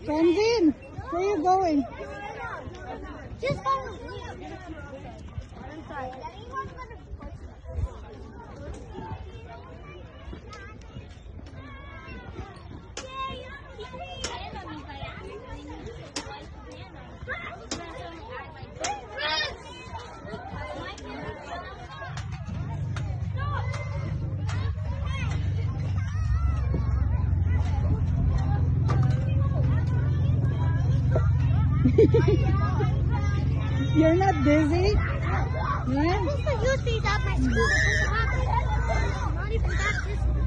Franzine, where are you going? Just follow me. I'm sorry. You're not dizzy? I used to use these at my school. Not even that.